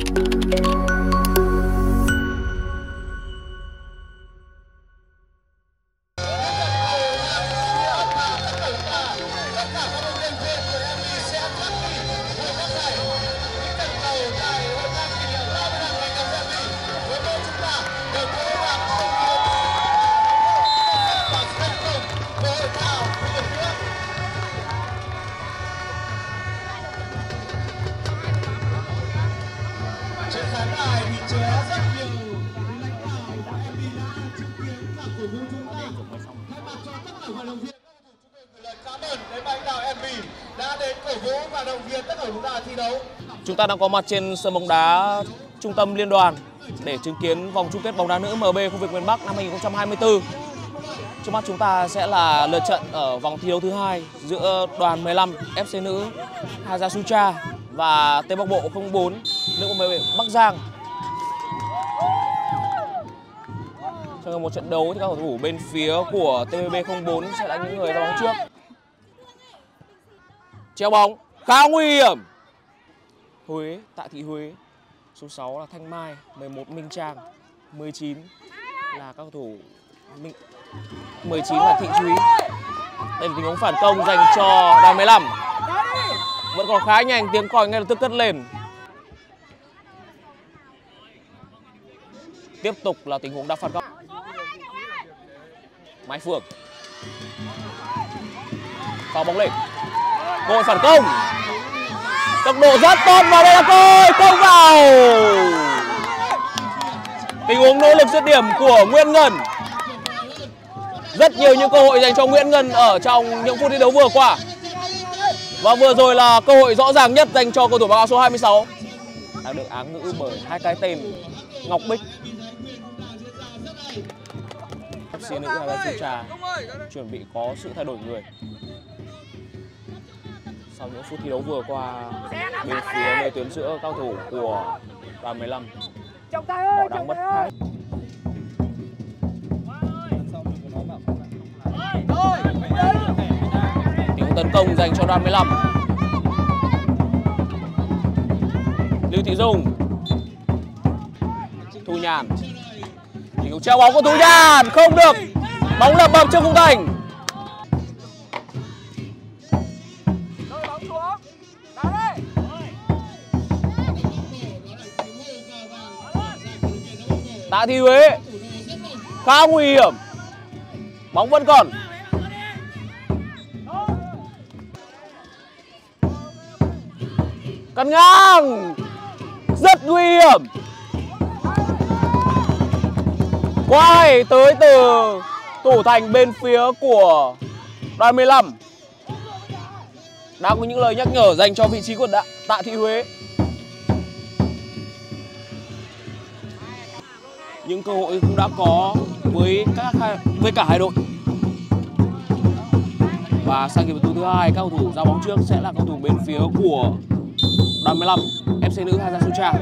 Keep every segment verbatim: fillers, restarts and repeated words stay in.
Chúng ta đang có mặt trên sân bóng đá Trung tâm Liên đoàn để chứng kiến vòng chung kết bóng đá nữ em bê khu vực miền Bắc năm hai nghìn không trăm hai mươi tư. Trước mắt chúng ta sẽ là lượt trận ở vòng thi đấu thứ hai giữa đoàn mười lăm ép xê nữ Hazasucha và Tây Bắc Bộ không bốn nữ em bê Bắc Giang. Trong một trận đấu thì các cầu thủ bên phía của tê bê bê không bốn sẽ là những người ra bóng trước. Treo bóng khá nguy hiểm. Huế, Tạ Thị Huế. Số sáu là Thanh Mai, mười một Minh Trang, mười chín là các cầu thủ Minh... mười chín là Thị Thúy. Đây là tình huống phản công dành cho đoàn mười lăm. Vẫn còn khá nhanh, tiếng còi ngay lập tức cất lên. Tiếp tục là tình huống đá phạt góc. Mai Phượng. Phá bóng lên. Cơ hội phản công. Tốc độ rất tốt và đây là cơ hội không vào. Tình huống nỗ lực dứt điểm của Nguyễn Ngân. Rất nhiều những cơ hội dành cho Nguyễn Ngân ở trong những phút thi đấu vừa qua. Và vừa rồi là cơ hội rõ ràng nhất dành cho cầu thủ mặc áo số hai mươi sáu. Đang được áng ngữ bởi hai cái tên Ngọc Bích. ép xê nữ Hazasucha chuẩn bị có sự thay đổi người. Sau những phút thi đấu vừa qua, bên phía nơi tuyến giữa cao thủ của đoàn mười lăm họ đang mất khá. Tình huống tấn công dành cho đoàn mười lăm. Lưu Thị Dung, Thu Nhàn. Tình huống treo bóng của Thu Nhàn không được. Bóng lập bập trước khung thành. Tạ Thị Huế khá nguy hiểm. Bóng vẫn còn. Cắt ngang. Rất nguy hiểm. Quay tới từ thủ thành bên phía của đoàn mười lăm. Đang có những lời nhắc nhở dành cho vị trí của Tạ Thị Huế. Những cơ hội cũng đã có với các với cả hai đội. Và sang hiệp thứ hai, các cầu thủ ra bóng trước sẽ là cầu thủ bên phía của đoàn mười lăm ép xê nữ Hazasucha.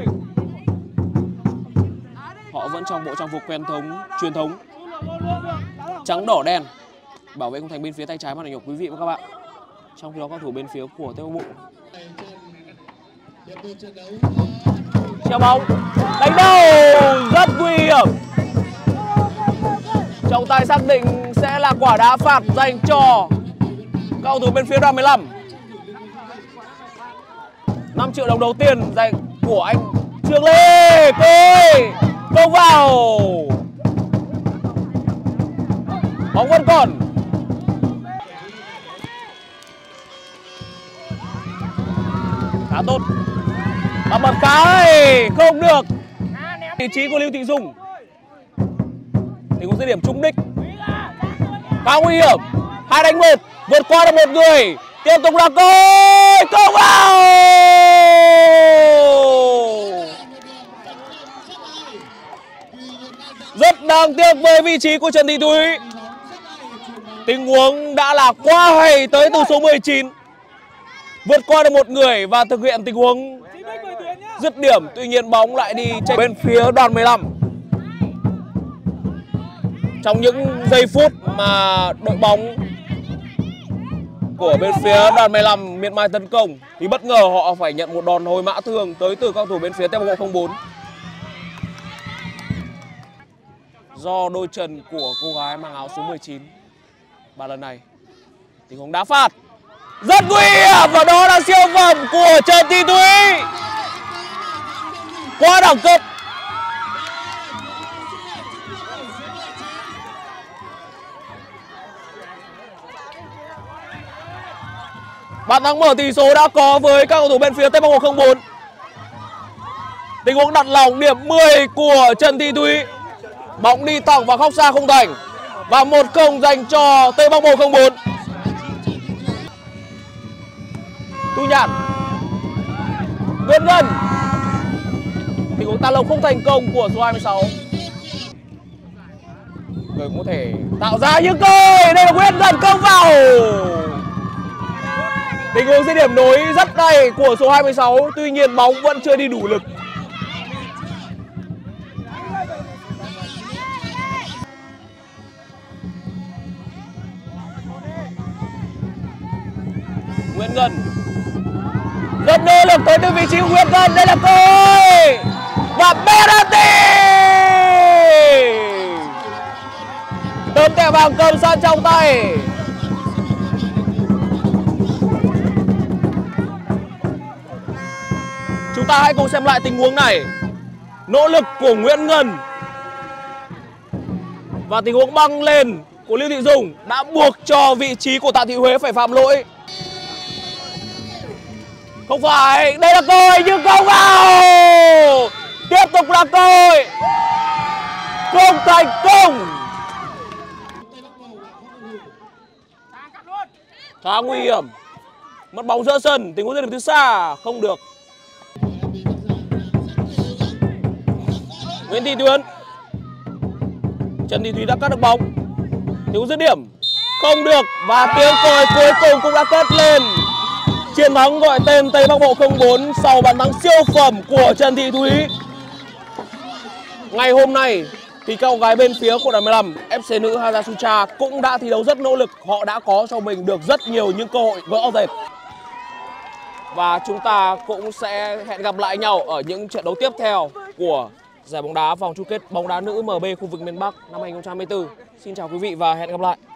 Họ vẫn trong bộ trang phục quen thống truyền thống trắng đỏ đen, bảo vệ khung thành bên phía tay trái màn hình của quý vị và các bạn. Trong khi đó các thủ bên phía của Tây Bắc Bộ treo bóng đánh đầu rất nguy hiểm. Trọng tài xác định sẽ là quả đá phạt dành cho cầu thủ bên phía đoàn mười lăm. năm triệu đồng đầu tiên dành của anh Trương Lê. Cây không vào. Bóng vẫn còn. Khá tốt. Và bật cái không được. Vị trí của Lưu Thị Dung. Tình huống dứt điểm trúng đích. Khá nguy hiểm. Hai đánh một, vượt qua được một người. Tiếp tục là cơ hội không vào. Rất đáng tiếc với vị trí của Trần Thị Thúy. Tình huống đã là quá hay tới từ số mười chín. Vượt qua được một người và thực hiện tình huống dứt điểm. Tuy nhiên bóng lại đi trên bên phía đoàn mười lăm. Trong những giây phút mà đội bóng của bên phía đoàn mười lăm miệt mài tấn công thì bất ngờ họ phải nhận một đòn hồi mã thương tới từ các cầu thủ bên phía Tây Bắc Bộ không bốn. Do đôi chân của cô gái mang áo số mười chín. Và lần này tình huống đá phạt rất nguy hiểm và đó là siêu phẩm của Trần Thị Thúy. Quá đẳng cấp. Bàn thắng mở tỷ số đã có với các cầu thủ bên phía Tây Bắc Bộ không bốn. Tình huống đặt lỏng điểm mười của Trần Thị Thúy. Bóng đi thẳng vào góc xa không thành. Và một không dành cho Tây Bắc Bộ không bốn. Thu Nhạn, Nguyễn Ngân. Tình huống tạt lồng không thành công của số hai mươi sáu. Người có thể tạo ra những cơ hội. Đây là Nguyễn Ngân công vào. Tình huống dứt điểm nối rất hay của số hai mươi sáu. Tuy nhiên bóng vẫn chưa đi đủ lực. Nguyễn Ngân rất nỗ lực tới từ vị trí của Nguyễn Ngân. Đây là cơ hội và penalty. Tấm thẻ vàng cầm sẵn trong tay. Chúng ta hãy cùng xem lại tình huống này. Nỗ lực của Nguyễn Ngân và tình huống băng lên của Lưu Thị Dung đã buộc cho vị trí của Tạ Thị Huế phải phạm lỗi. Không phải, đây là cơ hội nhưng không vào. Tiếp tục là cơ hội không thành công. Khá nguy hiểm. Mất bóng giữa sân, tình huống dứt điểm từ xa không được. Nguyễn Thị Tuyến, Trần Thị Thúy đã cắt được bóng. Tình huống dứt điểm không được và tiếng còi cuối cùng cũng đã cất lên. Chiến thắng gọi tên Tây Bắc Bộ không bốn sau bàn thắng siêu phẩm của Trần Thị Thúy. Ngày hôm nay thì các gái bên phía của đoàn mười lăm ép xê nữ Hazasucha cũng đã thi đấu rất nỗ lực. Họ đã có cho mình được rất nhiều những cơ hội gỡ dệt. Và chúng ta cũng sẽ hẹn gặp lại nhau ở những trận đấu tiếp theo của giải bóng đá vòng chung kết bóng đá nữ em bê khu vực miền Bắc năm hai nghìn không trăm hai mươi tư. Xin chào quý vị và hẹn gặp lại.